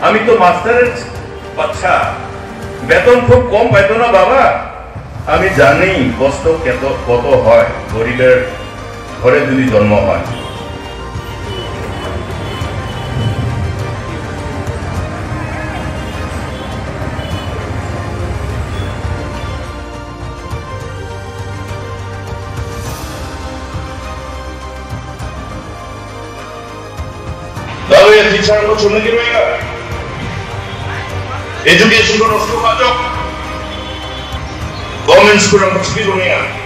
আমি তো মাস্টারের বাচ্চা, বেতন খুব কম পাইতো না বাবা। আমি জানি কষ্ট কত হয় গরিবের ঘরে যদি জন্ম হয়। lalu yang bicara kau cuma kira ya, education kau harus kau baca, government school yang kecil dunia.